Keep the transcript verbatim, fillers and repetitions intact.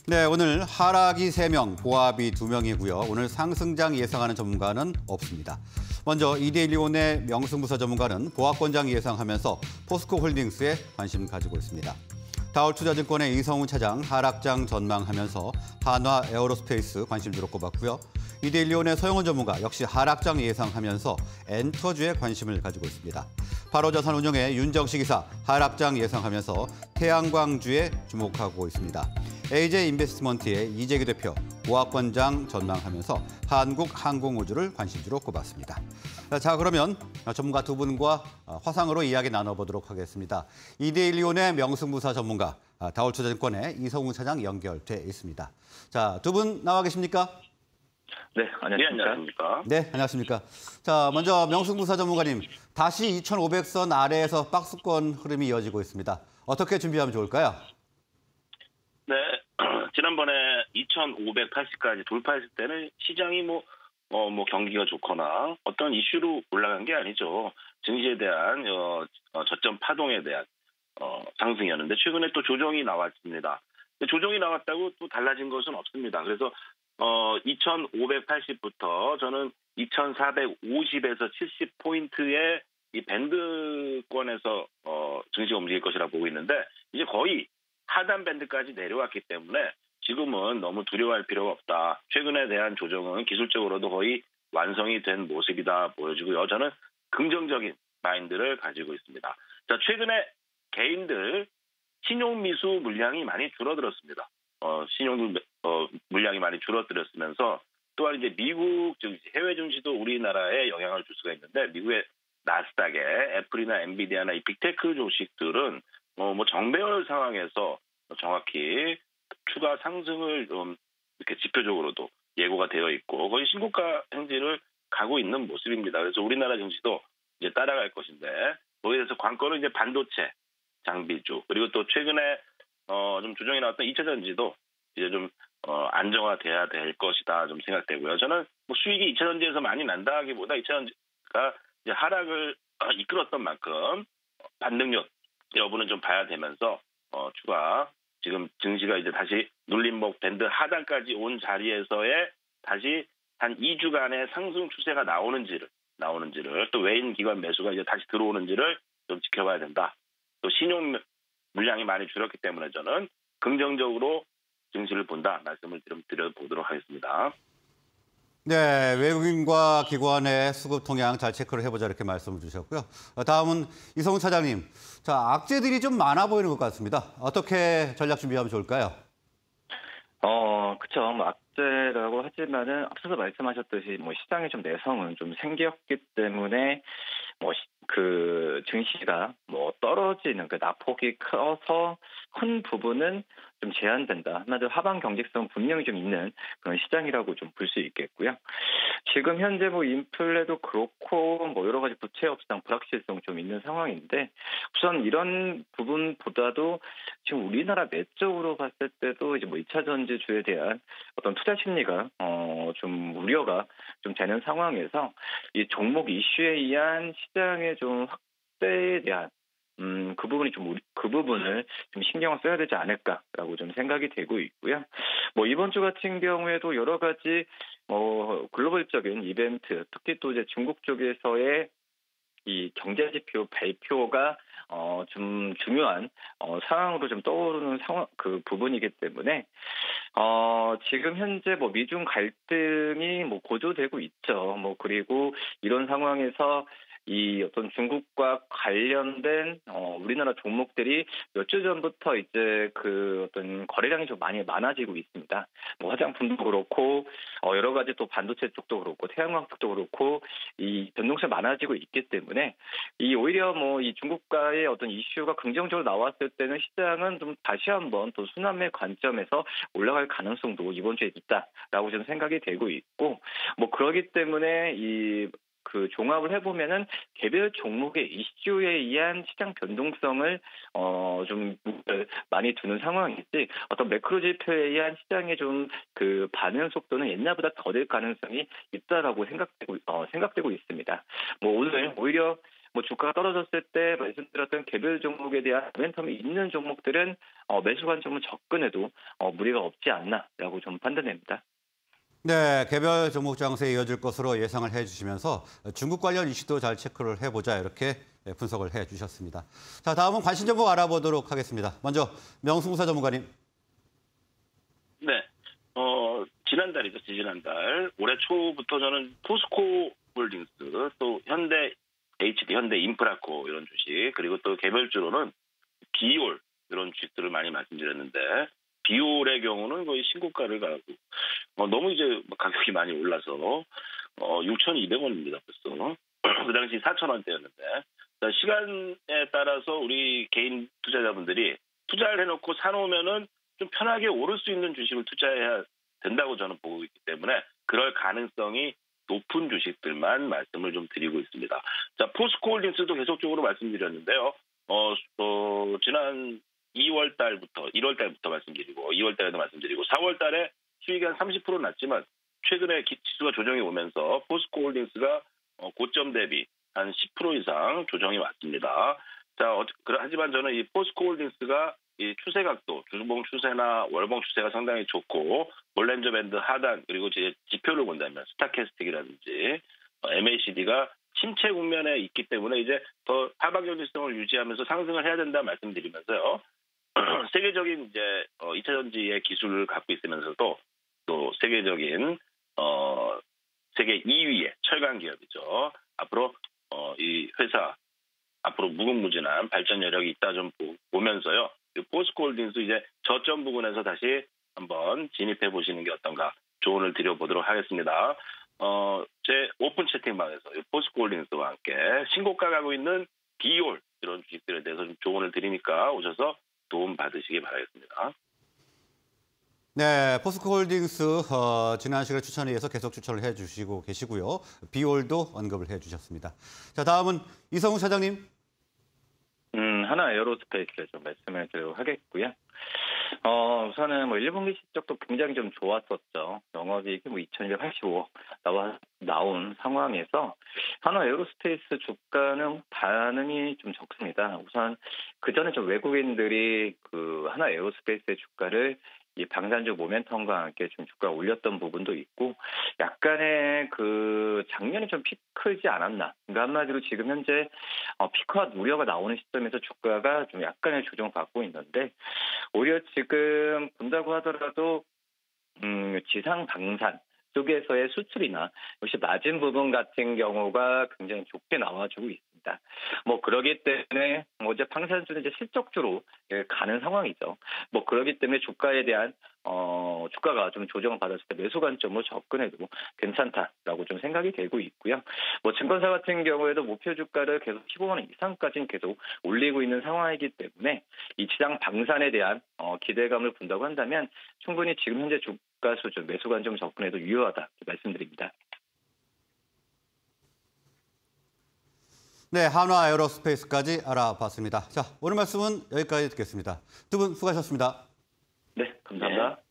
네, 오늘 하락이 세 명, 보합이 두 명이고요. 오늘 상승장 예상하는 전문가는 없습니다. 먼저 이데일리온의 명승부사 전문가는 보합권장 예상하면서 포스코홀딩스에 관심 가지고 있습니다. 다올투자증권의 이성훈 차장 하락장 전망하면서 한화 에어로스페이스 관심주로 꼽았고요. 이데일리온의 서영훈 전문가 역시 하락장 예상하면서 엔터주에 관심을 가지고 있습니다. 팔호자산운용의 윤정식 이사 하락장 예상하면서 태양광주에 주목하고 있습니다. 에이제이인베스트먼트의 이재규 대표 보합권장 전망하면서 한국항공우주를 관심주로 꼽았습니다. 자, 그러면 전문가 두 분과 화상으로 이야기 나눠보도록 하겠습니다. 이데일리온의 명승부사 전문가 다올투자증권의 이성훈 차장 연결돼 있습니다. 자, 두 분 나와 계십니까? 네, 안녕하십니까? 네, 안녕하십니까? 자, 먼저 명승부사 전문가님, 다시 이천오백 선 아래에서 박스권 흐름이 이어지고 있습니다. 어떻게 준비하면 좋을까요? 네, 지난번에 이천오백팔십까지 돌파했을 때는 시장이 뭐, 어, 뭐 경기가 좋거나 어떤 이슈로 올라간 게 아니죠. 증시에 대한 어, 어, 저점 파동에 대한 어, 상승이었는데 최근에 또 조정이 나왔습니다. 근데 조정이 나왔다고 또 달라진 것은 없습니다. 그래서 어, 이천오백팔십부터 저는 이천사백오십에서 칠십 포인트의 이 밴드권에서 어, 증시가 움직일 것이라고 보고 있는데 이제 거의 하단 밴드까지 내려왔기 때문에 지금은 너무 두려워할 필요가 없다. 최근에 대한 조정은 기술적으로도 거의 완성이 된 모습이다 보여지고요. 저는 긍정적인 마인드를 가지고 있습니다. 자, 최근에 개인들 신용미수 물량이 많이 줄어들었습니다. 어, 신용 어, 물량이 많이 줄어들었으면서 또한 이제 미국 증시, 해외 증시도 우리나라에 영향을 줄 수가 있는데 미국의 나스닥에 애플이나 엔비디아나 이 빅테크 주식들은 어, 뭐 정배열 상황에서 정확히 추가 상승을 좀 이렇게 지표적으로도 예고가 되어 있고 거의 신고가 행진을 가고 있는 모습입니다. 그래서 우리나라 증시도 이제 따라갈 것인데 거기에 대해서 관건은 이제 반도체, 장비주 그리고 또 최근에 어, 좀 조정이 나왔던 이차 전지도 이제 좀 어, 안정화돼야 될 것이다 좀 생각되고요. 저는 뭐 수익이 이차 전지에서 많이 난다기보다 이차 전지가 이제 하락을 이끌었던 만큼 반등력 여부는 좀 봐야 되면서 어, 추가 지금 증시가 이제 다시 눌림목 밴드 하단까지 온 자리에서의 다시 한 이 주간의 상승 추세가 나오는지를 나오는지를 또 외인 기관 매수가 이제 다시 들어오는지를 좀 지켜봐야 된다. 또 신용 물량이 많이 줄었기 때문에 저는 긍정적으로 증시를 본다 말씀을 좀 드려보도록 하겠습니다. 네, 외국인과 기관의 수급 동향 잘 체크를 해보자 이렇게 말씀을 주셨고요. 다음은 이성훈 차장님. 자, 악재들이 좀 많아 보이는 것 같습니다. 어떻게 전략 준비하면 좋을까요? 어, 그쵸. 뭐 악재라고 하지만은 앞서서 말씀하셨듯이 뭐 시장의 좀 내성은 좀 생겼기 때문에 뭐 그 증시가 뭐 떨어지는 그 낙폭이 커서 큰 부분은 좀 제한된다. 한마디로 하방 경직성 분명히 좀 있는 그런 시장이라고 좀 볼 수 있겠고요. 지금 현재 뭐 인플레도 그렇고 뭐 여러 가지 부채 협상 불확실성 좀 있는 상황인데 우선 이런 부분보다도 지금 우리나라 내적으로 봤을 때도 이제 뭐 이차 전지주에 대한 어떤 투자 심리가 어 좀 우려가 좀 되는 상황에서 이 종목 이슈에 의한 시장의 좀 확대에 대한 음, 그 부분이 좀, 그 부분을 좀 신경을 써야 되지 않을까라고 좀 생각이 되고 있고요. 뭐, 이번 주 같은 경우에도 여러 가지, 어, 글로벌적인 이벤트, 특히 또 이제 중국 쪽에서의 이 경제 지표 발표가 어, 좀 중요한 어, 상황으로 좀 떠오르는 상황 그 부분이기 때문에 어, 지금 현재 뭐 미중 갈등이 뭐 고조되고 있죠. 뭐 그리고 이런 상황에서 이 어떤 중국과 관련된 어, 우리나라 종목들이 몇 주 전부터 이제 그 어떤 거래량이 좀 많이 많아지고 있습니다. 뭐 화장품도 그렇고 어, 여러 가지 또 반도체 쪽도 그렇고 태양광 쪽도 그렇고 이 변동성이 많아지고 있기 때문에 이 오히려 뭐 이 중국과의 어떤 이슈가 긍정적으로 나왔을 때는 시장은 좀 다시 한번 또 순환매 관점에서 올라갈 가능성도 이번 주에 있다라고 좀 생각이 되고 있고 뭐 그러기 때문에 이 그 종합을 해보면은 개별 종목의 이슈에 의한 시장 변동성을 어 좀 많이 두는 상황이지 어떤 매크로 지표에 의한 시장의 좀 그 반응 속도는 옛날보다 더딜 가능성이 있다라고 생각되고 어 생각되고 있습니다. 뭐 오늘 오히려 뭐 주가가 떨어졌을 때 말씀드렸던 개별 종목에 대한 모멘텀이 있는 종목들은 어, 매수 관점을 접근해도 어, 무리가 없지 않나라고 좀 판단됩니다. 네, 개별 종목 장세에 이어질 것으로 예상을 해주시면서 중국 관련 이슈도 잘 체크를 해보자 이렇게 분석을 해주셨습니다. 자, 다음은 관심 종목 알아보도록 하겠습니다. 먼저 명승부사 전문가님. 네, 어, 지난달이죠, 지난달. 올해 초부터 저는 포스코 홀딩스, 또 현대 에이치디, 현대 인프라코 이런 주식, 그리고 또 개별주로는 비올 이런 주식들을 많이 말씀드렸는데, 비올의 경우는 거의 신고가를 가고 어, 너무 이제 가격이 많이 올라서 어, 육천이백 원입니다. 벌써. 그 당시 사천 원대였는데 시간에 따라서 우리 개인 투자자분들이 투자를 해놓고 사놓으면은 좀 편하게 오를 수 있는 주식을 투자해야 된다고 저는 보고 있기 때문에 그럴 가능성이 높은 주식들만 말씀을 좀 드리고 있습니다. 자, 포스코홀딩스도 계속적으로 말씀드렸는데요. 어, 어 지난 이월 달부터, 일월 달부터 말씀드리고, 이월 달에도 말씀드리고, 사월 달에 수익이 한 삼십 퍼센트 났지만, 최근에 지수가 조정이 오면서 포스코 홀딩스가 고점 대비 한 십 퍼센트 이상 조정이 왔습니다. 자, 하지만 저는 이 포스코 홀딩스가 이 추세 각도, 주봉 추세나 월봉 추세가 상당히 좋고, 볼린저 밴드 하단, 그리고 제 지표를 본다면, 스타캐스틱이라든지, 엠에이시디가 침체 국면에 있기 때문에 이제 더 하방 경직성을 유지하면서 상승을 해야 된다 말씀드리면서요. 세계적인 이제 이 차 전지의 기술을 갖고 있으면서도 또 세계적인 어 세계 이 위의 철강 기업이죠. 앞으로 어, 이 회사 앞으로 무궁무진한 발전 여력이 있다 좀 보면서요. 포스코홀딩스 이제 저점 부근에서 다시 한번 진입해 보시는 게 어떤가 조언을 드려보도록 하겠습니다. 어, 제 오픈 채팅방에서 포스코홀딩스와 함께 신고가 가고 있는 비올 이런 주식들에 대해서 좀 조언을 드리니까 오셔서 도움 받으시기 바라겠습니다. 네, 포스코홀딩스 어, 지난 시간에 추천에 의해서 계속 추천을 해주시고 계시고요. 비올도 언급을 해주셨습니다. 자, 다음은 이성우 차장님. 음, 하나 에어로스페이스를 좀 말씀을 드리도록 하겠고요. 어, 우선은 뭐 일 분기 실적도 굉장히 좀 좋았었죠. 영업이익이 뭐 이천이백팔십오억 나와, 나온 상황에서 한화 에어로스페이스 주가는 반응이 좀 적습니다. 우선 그 전에 좀 외국인들이 그 한화 에어로스페이스의 주가를 이 방산주 모멘텀과 함께 좀 주가가 올렸던 부분도 있고 약간의 그 작년에 좀 피크지 않았나. 그러니까 한마디로 지금 현재 어, 피크와 우려가 나오는 시점에서 주가가 좀 약간의 조정을 받고 있는데 오히려 지금 본다고 하더라도 음, 지상 방산 쪽에서의 수출이나 역시 마진 부분 같은 경우가 굉장히 좋게 나와주고 있습니다. 뭐 그러기 때문에 뭐 이제 방산주는 이제 실적주로 가는 상황이죠. 뭐 그러기 때문에 주가에 대한 어 주가가 좀 조정을 받았을 때 매수 관점으로 접근해도 괜찮다라고 좀 생각이 되고 있고요. 뭐 증권사 같은 경우에도 목표 주가를 계속 십오만 원 이상까지는 계속 올리고 있는 상황이기 때문에 이 시장 방산에 대한 어 기대감을 본다고 한다면 충분히 지금 현재 주가 수준 매수 관점 접근해도 유효하다 말씀드립니다. 네, 한화 에어로스페이스까지 알아봤습니다. 자, 오늘 말씀은 여기까지 듣겠습니다. 두 분 수고하셨습니다. 네, 감사합니다. 네.